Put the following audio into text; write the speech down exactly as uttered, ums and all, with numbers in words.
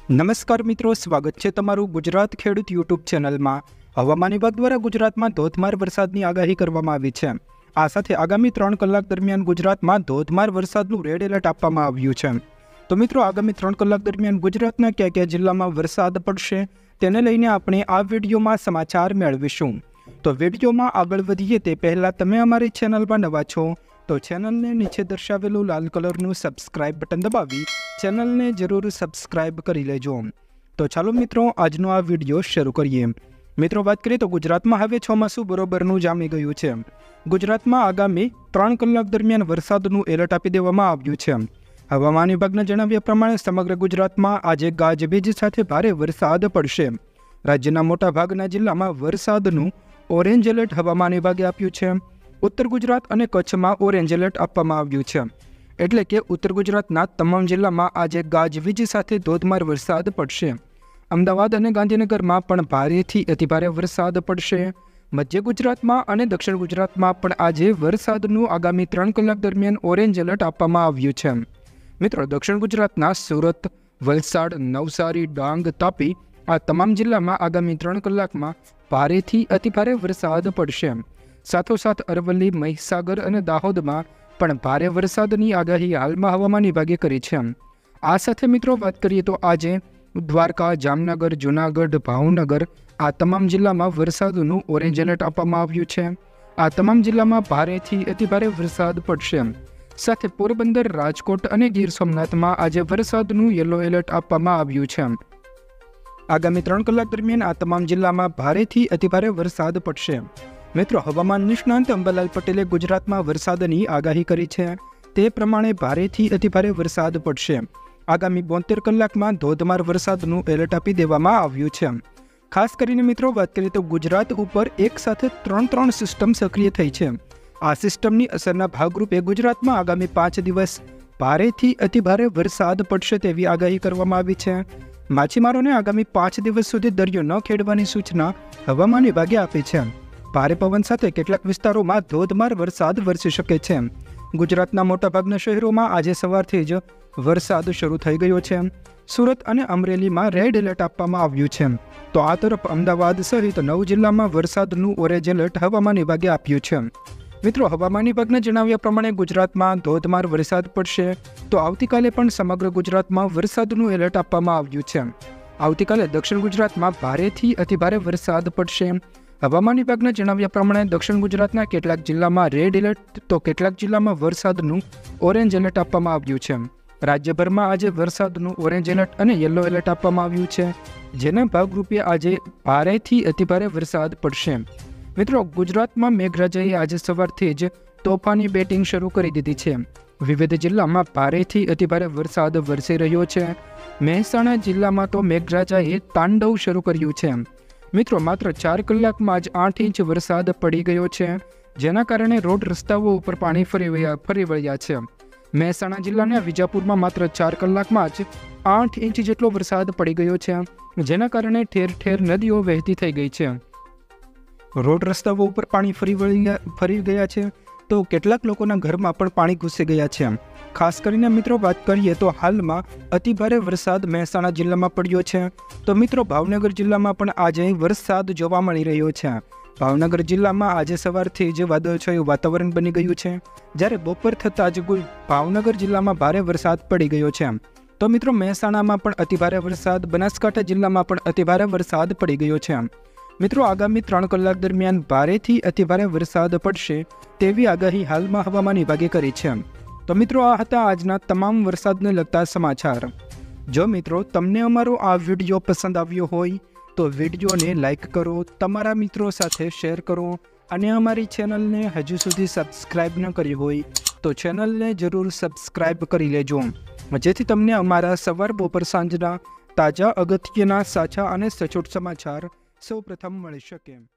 નમસ્કાર મિત્રો, સ્વાગત છે તમારું ગુજરાત ખેડૂત યુટ્યુબ ચેનલમાં। હવામાન વિભાગ દ્વારા ગુજરાતમાં ધોધમાર વરસાદની આગાહી કરવામાં આવી છે। આ સાથે આગામી ત્રણ કલાક દરમિયાન ગુજરાતમાં ધોધમાર વરસાદનું રેડ એલર્ટ આપવામાં આવ્યું છે। તો મિત્રો, આગામી ત્રણ કલાક દરમિયાન ગુજરાતના કયા કયા જિલ્લામાં વરસાદ પડશે તેને લઈને આપણે આ વિડીયોમાં સમાચાર મેળવીશું। તો વિડીયોમાં આગળ વધીએ તે પહેલાં તમે અમારી ચેનલમાં નવા છો તો ચેનલને નીચે દર્શાવેલું લાલ કલરનું સબસ્ક્રાઇબ બટન દબાવી ચેનલને જરૂર સબસ્ક્રાઇબ કરી લેજો। તો ચાલો મિત્રો, આજનો આ વિડીયો શરૂ કરીએ। મિત્રો, વાત કરીએ તો ગુજરાતમાં હવે ચોમાસું બરોબરનું જામી ગયું છે। ગુજરાતમાં આગામી ત્રણ કલાક દરમિયાન વરસાદનું એલર્ટ આપી દેવામાં આવ્યું છે। હવામાન વિભાગના જણાવ્યા પ્રમાણે સમગ્ર ગુજરાતમાં આજે ગાજવીજ સાથે ભારે વરસાદ પડશે। રાજ્યના મોટા ભાગના જિલ્લામાં વરસાદનું ઓરેન્જ એલર્ટ હવામાન વિભાગે આપ્યું છે। ઉત્તર ગુજરાત અને કચ્છમાં ઓરેન્જ એલર્ટ આપવામાં આવ્યું છે, એટલે કે ઉત્તર ગુજરાતના તમામ જિલ્લામાં આજે ગાજવીજ સાથે ધોધમાર વરસાદ પડશે। અમદાવાદ અને ગાંધીનગરમાં પણ ભારેથી અતિભારે વરસાદ પડશે। મધ્ય ગુજરાતમાં અને દક્ષિણ ગુજરાતમાં પણ આજે વરસાદનું આગામી ત્રણ કલાક દરમિયાન ઓરેન્જ એલર્ટ આપવામાં આવ્યું છે। મિત્રો, દક્ષિણ ગુજરાતના સુરત, વલસાડ, નવસારી, ડાંગ, તાપી આ તમામ જિલ્લામાં આગામી ત્રણ કલાકમાં ભારેથી અતિભારે વરસાદ પડશે। સાથોસાથ અરવલ્લી, મહીસાગર અને દાહોદમાં પણ ભારે વરસાદની આગાહી હાલમાં હવામાન વિભાગે કરી છે। આ સાથે મિત્રો, વાત કરીએ તો આજે દ્વારકા, જામનગર, જૂનાગઢ, ભાવનગર આ તમામ જિલ્લામાં વરસાદનું ઓરેન્જ એલર્ટ આપવામાં આવ્યું છે। આ તમામ જિલ્લામાં ભારેથી અતિભારે વરસાદ પડશે। સાથે પોરબંદર, રાજકોટ અને ગીર સોમનાથમાં આજે વરસાદનું યલો એલર્ટ આપવામાં આવ્યું છે। આગામી ત્રણ કલાક દરમિયાન આ તમામ જિલ્લામાં ભારેથી અતિભારે વરસાદ પડશે। મિત્રો, હવામાન નિષ્ણાંત અંબાલાલ પટેલે ગુજરાતમાં વરસાદની આગાહી કરી છે। તે પ્રમાણે ભારેથી અતિભારે વરસાદ પડશે। આગામી બોતેર કલાકમાં ધોધમાર વરસાદનું એલર્ટ આપી દેવામાં આવ્યું છે। ખાસ કરીને મિત્રો, વાત કરીએ તો ગુજરાત ઉપર એક સાથે ત્રણ ત્રણ સિસ્ટમ સક્રિય થઈ છે। આ સિસ્ટમની અસરના ભાગરૂપે ગુજરાતમાં આગામી પાંચ દિવસ ભારેથી અતિભારે વરસાદ પડશે તેવી આગાહી કરવામાં આવી છે। માછીમારોને આગામી પાંચ દિવસ સુધી દરિયો ન ખેડવાની સૂચના હવામાન વિભાગે આપી છે। ભારે પવન સાથે કેટલાક વિસ્તારોમાં ધોધમાર વરસાદ વરસી શકે છે। ગુજરાતના મોટાભાગના શહેરોમાં આજે સવારથી જ વરસાદ શરૂ થઈ ગયો છે। સુરત અને અમરેલીમાં રેડ એલર્ટ આપવામાં આવ્યું છે, તો આ તરફ અમદાવાદ સહિત નવ જિલ્લામાં વરસાદનું ઓરેન્જ એલર્ટ હવામાન વિભાગે આપ્યું છે। મિત્રો, હવામાન વિભાગના જણાવ્યા પ્રમાણે ગુજરાતમાં ધોધમાર વરસાદ પડશે, તો આવતીકાલે પણ સમગ્ર ગુજરાતમાં વરસાદનું એલર્ટ આપવામાં આવ્યું છે। આવતીકાલે દક્ષિણ ગુજરાતમાં ભારેથી અતિભારે વરસાદ પડશે। હવામાન વિભાગના જણાવ્યા પ્રમાણે દક્ષિણ ગુજરાતના કેટલાક જિલ્લામાં રેડ એલર્ટ તો કેટલાક જિલ્લામાં વરસાદનું ઓરેન્જ એલર્ટ આપવામાં આવ્યું છે। રાજ્યભરમાં આજે વરસાદનું ઓરેન્જ એલર્ટ અને યલો એલર્ટ આપવામાં આવ્યું છે, જેના ભાગરૂપે આજે ભારેથી અતિભારે વરસાદ પડશે। મિત્રો, ગુજરાતમાં મેઘરાજાએ આજે સવારથી જ તોફાની બેટિંગ શરૂ કરી દીધી છે। વિવિધ જિલ્લામાં ભારેથી અતિભારે વરસાદ વરસી રહ્યો છે। મહેસાણા જિલ્લામાં તો મેઘરાજાએ તાંડવ શરૂ કર્યું છે। મિત્રો, માત્ર ચાર કલાકમાં જ આઠ ઇંચ વરસાદ પડી ગયો છે, જેના કારણે રોડ રસ્તાઓ ઉપર પાણી ફરી વળ્યા ફરી વળ્યા છે। મહેસાણા જિલ્લાના વિજાપુરમાં માત્ર ચાર કલાકમાં જ આઠ ઇંચ જેટલો વરસાદ પડી ગયો છે, જેના કારણે ઠેર ઠેર નદીઓ વહેતી થઈ ગઈ છે। રોડ રસ્તાઓ ઉપર પાણી ફરી વળ્યા ફરી ગયા છે, તો કેટલાક લોકોના ઘરમાં પણ પાણી ઘૂસી ગયા છે। ખાસ કરીને મિત્રો, વાત કરીએ તો હાલમાં અતિભારે વરસાદ મહેસાણા જિલ્લામાં પડ્યો છે, તો મિત્રો ભાવનગર જિલ્લામાં પણ આજે વરસાદ જોવા મળી રહ્યો છે। ભાવનગર જિલ્લામાં આજે સવારથી જ વાદળછાયું વાતાવરણ બની ગયું છે, જ્યારે બપોર થતાં જ ભાવનગર જિલ્લામાં ભારે વરસાદ પડી ગયો છે। તો મિત્રો, મહેસાણામાં પણ અતિભારે વરસાદ, બનાસકાંઠા જિલ્લામાં પણ અતિભારે વરસાદ પડી ગયો છે। મિત્રો, આગામી ત્રણ કલાક દરમિયાન ભારેથી અતિભારે વરસાદ પડશે તેવી આગાહી હાલમાં હવામાન વિભાગે કરી છે। તો મિત્રો, આ હતા આજના તમામ વરસાદને લગતા સમાચાર। જો મિત્રો તમને અમારો આ વિડીયો પસંદ આવ્યો હોય તો વિડીયોને લાઇક કરો, તમારા મિત્રો સાથે શેર કરો અને અમારી ચેનલને હજુ સુધી સબસ્ક્રાઇબ ન કરી હોય તો ચેનલને જરૂર સબસ્ક્રાઇબ કરી લેજો, જેથી તમને અમારા સવાર, બપોર, સાંજના તાજા, અગત્યના, સાચા અને સચોટ સમાચાર સૌપ્રથમ મળી શકે।